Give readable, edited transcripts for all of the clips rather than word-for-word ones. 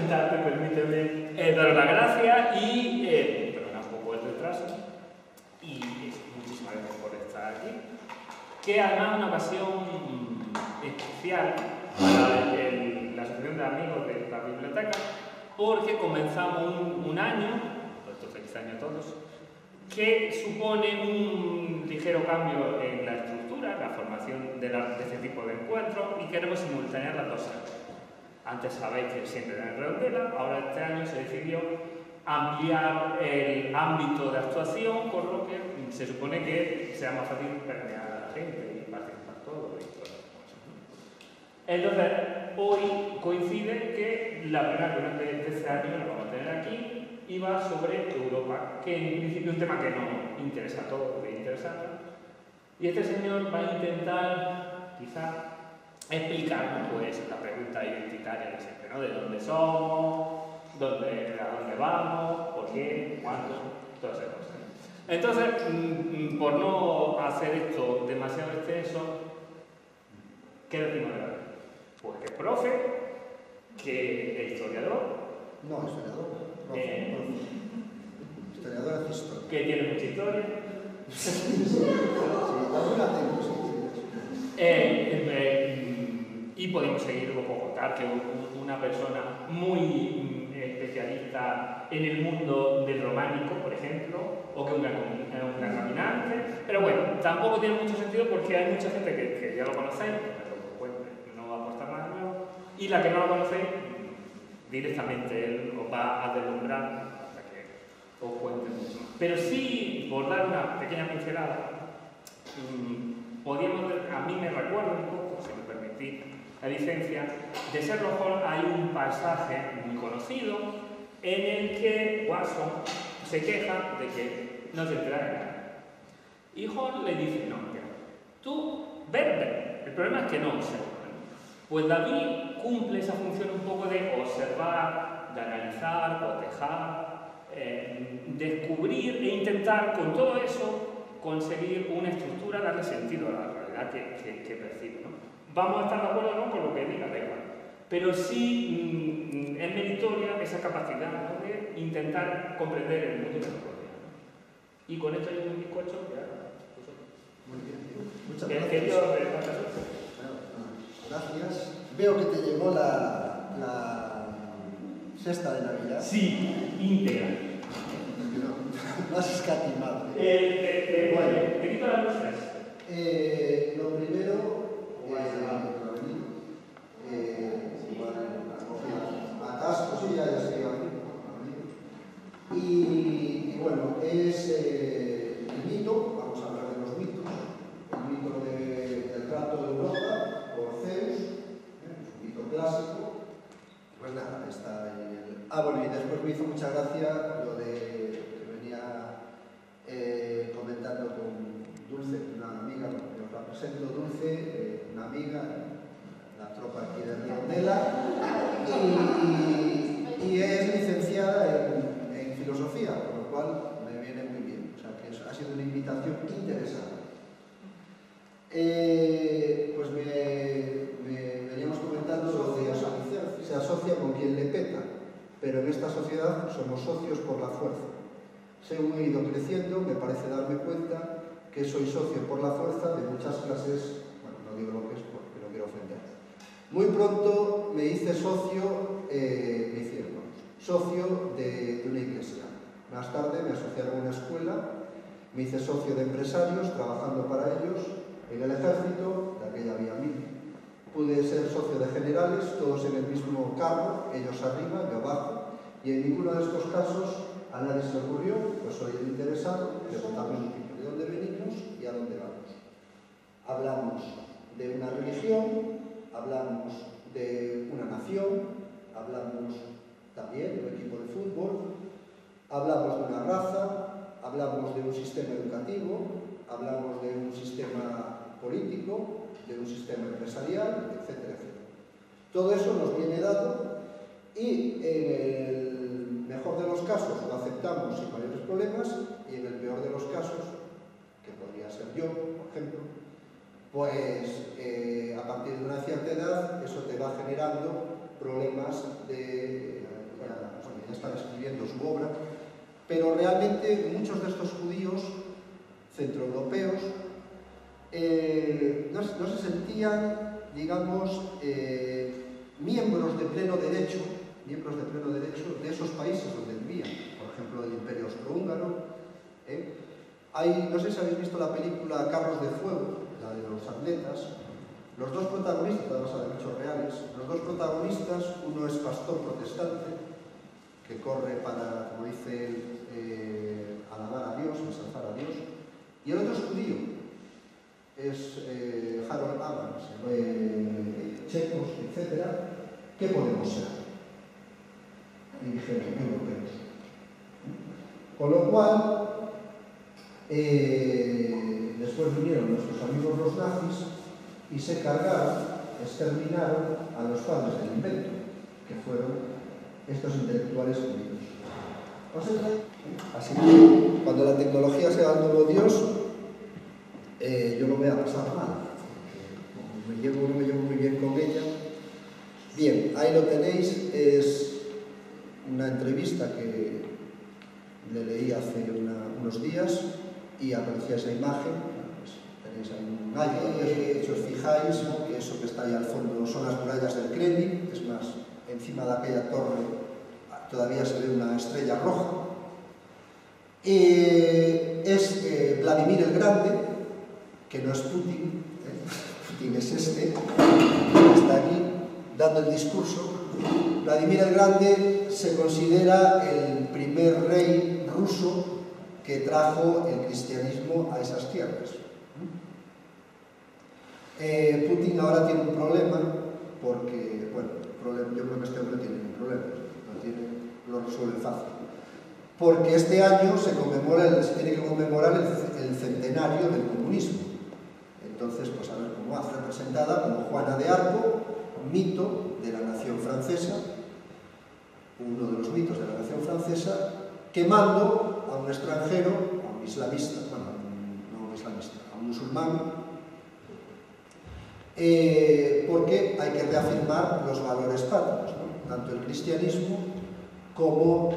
presentarte, permíteme daros las gracias y perdona un poco el retraso. Y muchísimas gracias por estar aquí. Que además es una ocasión especial para la Asociación de Amigos de la Biblioteca, porque comenzamos un año, feliz año a todos, que supone un ligero cambio en la estructura, la formación de este tipo de encuentros, y queremos simultanear las dos áreas. Antes sabéis que siempre era en Redondela, ahora este año se decidió ampliar el ámbito de actuación, por lo que se supone que sea más fácil permear a la gente y participar todos. Entonces, hoy coincide que la primera reunión de este año, la vamos a tener aquí, iba sobre Europa, que en principio es un tema que no interesa a todos, que interesa. Y este señor va a intentar, quizás, explicarnos pues, la pregunta identitaria de siempre, ¿no? De dónde somos, a dónde vamos, por qué, cuándo, todas esas cosas. Entonces, por no hacer esto demasiado extenso, ¿qué decimos de la verdad? Pues que es profe, que es historiador. No, historiador. Historiador es historia. Que tiene mucha historia. Y podemos seguir por contar que una persona muy especialista en el mundo del románico, por ejemplo, o que una caminante. Pero bueno, tampoco tiene mucho sentido porque hay mucha gente que ya lo conocéis, no va a aportar nada nuevo, y la que no lo conocéis, directamente él os va a deslumbrar hasta que os cuente mucho más. Pero sí, por dar una pequeña pincelada, a mí me recuerda un poco, si me permitís la licencia, de Sherlock Holmes hay un pasaje muy conocido en el que Watson se queja de que no se entera de nada. Y Holmes le dice, no, mira, tú ver. El problema es que no observa. Pues David cumple esa función un poco de observar, de analizar, cotejar, descubrir e intentar con todo eso conseguir una estructura, darle sentido a la realidad que percibe, ¿no? Vamos a estar de acuerdo no con lo que diga, da igual. Pero sí es meritoria esa capacidad, ¿no? De intentar comprender el mundo que nos rodea, ¿no? Y con esto yo un bizcocho, ya. Muy bien, muchas gracias. Gracias. Veo que te llegó la cesta de Navidad. Sí, íntegra. No has escatimado. Bueno, ¿te quito las luces? Lo primero, atasco, sí, ya sé. Y bueno, es el mito, vamos a hablar de los mitos, el mito del trato de Europa por Zeus, un mito clásico. Pues nada, está ahí bueno, y después me hizo mucha gracia lo de que venía comentando con Dulce, una amiga, bueno, os la presento, Dulce, una amiga, la tropa aquí de Redondela, y es licenciada en filosofía, con lo cual me viene muy bien. O sea que ha sido una invitación interesante. Pues me veníamos comentando lo de se asocia con quien le peta, pero en esta sociedad somos socios por la fuerza. Según he ido creciendo, me parece darme cuenta que soy socio por la fuerza de muchas clases, bueno, no digo lo que es porque no quiero ofender. Muy pronto me hice socio, socio de una iglesia. Más tarde me asociaron a una escuela, me hice socio de empresarios trabajando para ellos en el ejército, de aquella había 1000. Pude ser socio de generales, todos en el mismo cargo, ellos arriba, yo abajo, y en ninguno de estos casos a nadie se le ocurrió, pues soy el interesado, preguntarme un poquito de dónde venimos y a dónde vamos. Hablamos de una religión, hablamos de una nación, hablamos también de un equipo de fútbol, hablamos de una raza, hablamos de un sistema educativo, hablamos de un sistema político, de un sistema empresarial, etcétera, etcétera. Todo eso nos viene dado y en el mejor de los casos lo aceptamos sin mayores problemas y en el peor de los casos, que podría ser yo, por ejemplo, pues a partir de una cierta edad eso te va generando problemas de ya están escribiendo su obra, pero realmente muchos de estos judíos centroeuropeos no se sentían, digamos, miembros de pleno derecho de esos países donde vivían, por ejemplo, del Imperio Austrohúngaro. No sé si habéis visto la película Carros de Fuego, la de los atletas. Los dos protagonistas, basada en hechos reales, los dos protagonistas, uno es pastor protestante, que corre para, como dice él, alabar a Dios, ensalzar a Dios, y el otro es judío, es Harold Abrams, checos, etc. ¿Qué podemos ser? Y dijeron, europeos. Con lo cual, después vinieron nuestros amigos los nazis y se exterminaron a los padres del invento, que fueron estos intelectuales judíos. Así que cuando la tecnología sea el nuevo Dios, yo lo voy a pasar mal, porque no me llevo muy bien con ella. Bien, ahí lo tenéis, es una entrevista que le leí hace unos días y aparecía esa imagen. Tenéis ahí un gallo, si os fijáis, que eso que está ahí al fondo son las murallas del Kremlin, es más, encima de aquella torre todavía se ve una estrella roja. Es Vladimir el Grande, que no es Putin, Putin es este, que está aquí dando el discurso. Vladimir el Grande se considera el primer rey ruso que trajo el cristianismo a esas tierras. Putin ahora tiene un problema porque, bueno, yo creo que este hombre tiene un problema, lo resuelve fácil. Porque este año se tiene que conmemorar el centenario del comunismo. Entonces, pues a ver cómo hace, representada como Juana de Arco, mito de la nación francesa, uno de los mitos de la nación francesa, quemando a un extranjero, a un islamista, bueno, no un islamista, a un musulmán, porque hay que reafirmar los valores patrios, ¿no? Tanto el cristianismo como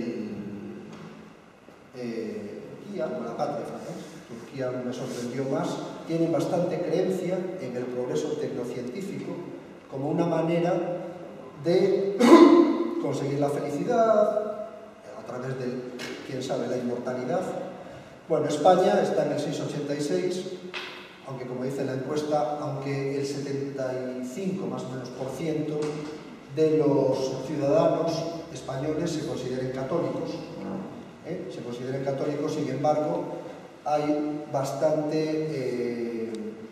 Turquía, o la patria francesa. Turquía me sorprendió más, tiene bastante creencia en el progreso tecnocientífico como una manera de conseguir la felicidad a través de, quién sabe, la inmortalidad. Bueno, España está en el 6,86, aunque como dice la encuesta, aunque el 75 más o menos % de los ciudadanos españoles se consideren católicos. Se consideren católicos, sin embargo, hay bastante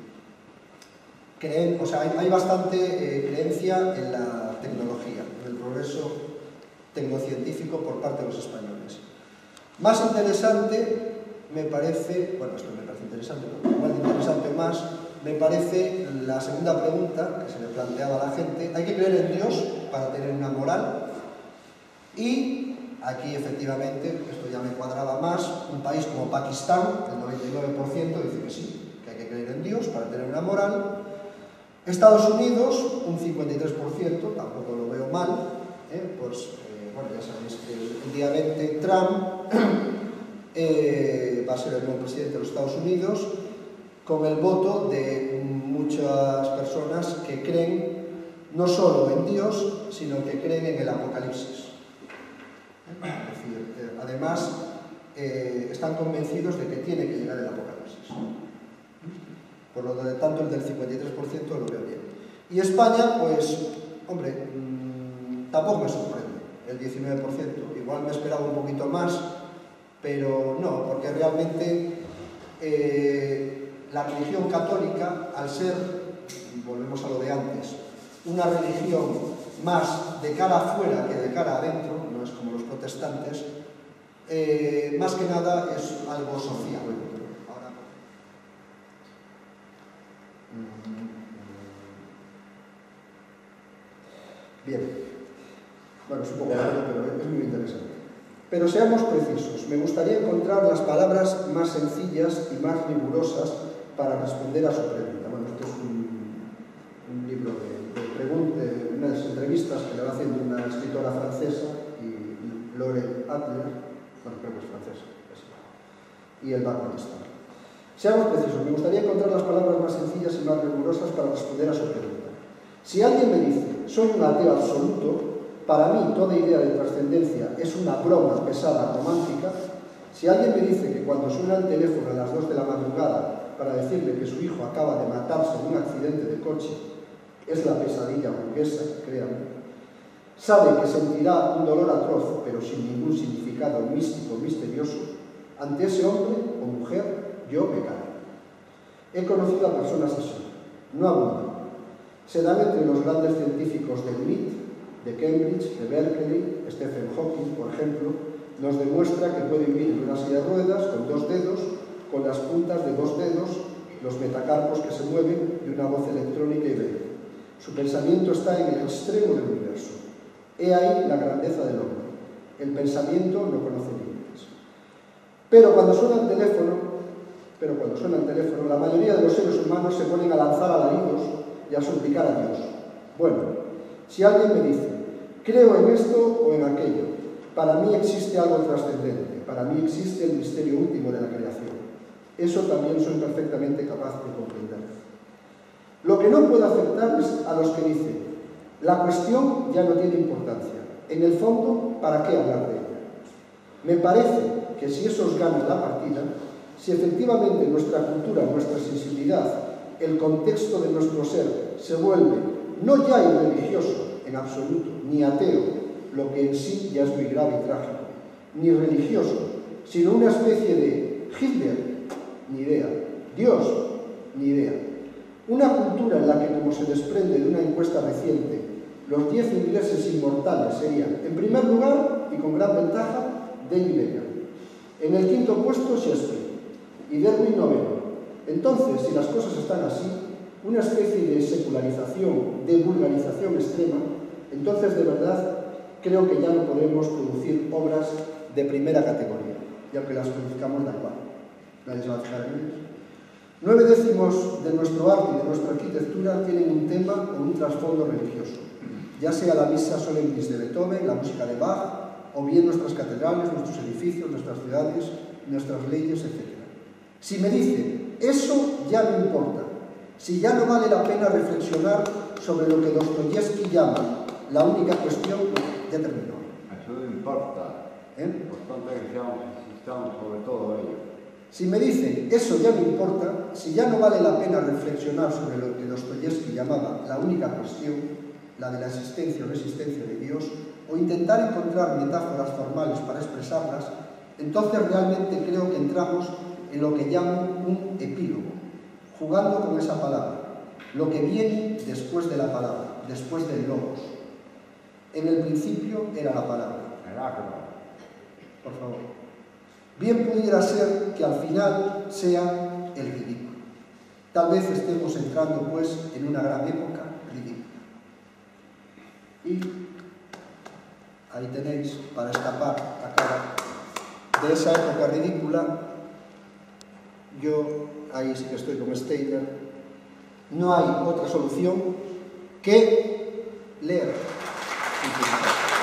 creencia en la tecnología, en el progreso tecnocientífico por parte de los españoles. Más interesante me parece, bueno, esto me parece interesante, pero igual de interesante más, me parece la segunda pregunta que se le planteaba a la gente. ¿Hay que creer en Dios para tener una moral? Y aquí, efectivamente, esto ya me cuadraba más, un país como Pakistán, el 99% dice que sí, que hay que creer en Dios para tener una moral. Estados Unidos, un 53%, tampoco lo veo mal, bueno, ya sabéis que el día 20 Trump va a ser el nuevo presidente de los Estados Unidos, con el voto de muchas personas que creen no solo en Dios, sino que creen en el Apocalipsis. Es decir, además, están convencidos de que tiene que llegar el Apocalipsis. Por lo tanto, el del 53% lo veo bien. Y España, pues, hombre, tampoco me sorprende, el 19%. Igual me esperaba un poquito más, pero no, porque realmente la religión católica, al ser, volvemos a lo de antes, una religión más de cara afuera que de cara adentro, no es como los protestantes, más que nada es algo social. Bien, bueno, es un poco largo, pero es muy interesante. Pero seamos precisos, me gustaría encontrar las palabras más sencillas y más rigurosas para responder a su pregunta. Bueno, esto es un libro de unas entrevistas que le va haciendo una escritora francesa y Laurel Adler, bueno, creo que es francés, y él va a contestar. Seamos precisos, me gustaría encontrar las palabras más sencillas y más rigurosas para responder a su pregunta. Si alguien me dice, soy un ateo absoluto, para mí toda idea de trascendencia es una broma pesada romántica. Si alguien me dice que cuando suena el teléfono a las 2 de la madrugada para decirle que su hijo acaba de matarse en un accidente de coche, es la pesadilla burguesa, créanme, sabe que sentirá un dolor atroz, pero sin ningún significado místico, misterioso, ante ese hombre o mujer, yo me callo. He conocido a personas así, no abundan. Se dan entre los grandes científicos del MIT, de Cambridge, de Berkeley. Stephen Hawking, por ejemplo, nos demuestra que puede vivir en una silla de ruedas con 2 dedos, con las puntas de 2 dedos, los metacarpos que se mueven y una voz electrónica y breve. Su pensamiento está en el extremo del universo. He ahí la grandeza del hombre. El pensamiento no conoce límites. Pero cuando suena el teléfono, la mayoría de los seres humanos se ponen a lanzar alaridos y a suplicar a Dios. Bueno, si alguien me dice, creo en esto o en aquello, para mí existe algo trascendente, para mí existe el misterio último de la creación. Eso también soy perfectamente capaz de comprender. Lo que no puedo aceptar es a los que dicen, la cuestión ya no tiene importancia. En el fondo, ¿para qué hablar de ella? Me parece que si esos ganan la partida, si efectivamente nuestra cultura, nuestra sensibilidad, el contexto de nuestro ser se vuelve no ya irreligioso en absoluto, ni ateo, lo que en sí ya es muy grave y trágico, ni religioso, sino una especie de Hitler, ni idea, Dios, ni idea. Una cultura en la que, como se desprende de una encuesta reciente, los 10 ingleses inmortales serían, en primer lugar, y con gran ventaja, David Beckham. En el 5º puesto, Shakespeare. Y Darwin noveno. Entonces, si las cosas están así, una especie de secularización, de vulgarización extrema, entonces de verdad creo que ya no podemos producir obras de primera categoría, ya que las produzcamos de igual. Nadie se va a fijar en ellos. 9/10 de nuestro arte y de nuestra arquitectura tienen un tema o un trasfondo religioso, ya sea la misa solemnis de Beethoven, la música de Bach, o bien nuestras catedrales, nuestros edificios, nuestras ciudades, nuestras leyes, etc. Si me dicen, eso ya no importa, si ya no vale la pena reflexionar sobre lo que Dostoyevsky llama la única cuestión, ya terminó. Eso no importa. Importante que insistamos sobre todo ello. Si me dicen, eso ya no importa, si ya no vale la pena reflexionar sobre lo que Dostoyevsky llamaba la única cuestión, la de la existencia o resistencia de Dios, o intentar encontrar metáforas formales para expresarlas, entonces realmente creo que entramos en lo que llamo un epílogo, jugando con esa palabra, lo que viene después de la palabra, después del logos. En el principio era la palabra. Por favor. Bien pudiera ser que al final sea el ridículo. Tal vez estemos entrando, pues, en una gran época ridícula. Y ahí tenéis, para escapar a cara de esa época ridícula, yo ahí sí que estoy como Steiner, no hay otra solución que leer.